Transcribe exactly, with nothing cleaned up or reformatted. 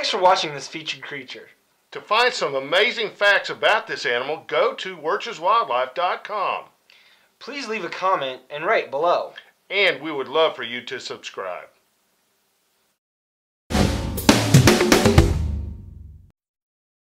Thanks for watching this featured creature. To find some amazing facts about this animal, go to wuerches wildlife dot com. Please leave a comment and rate below. And we would love for you to subscribe.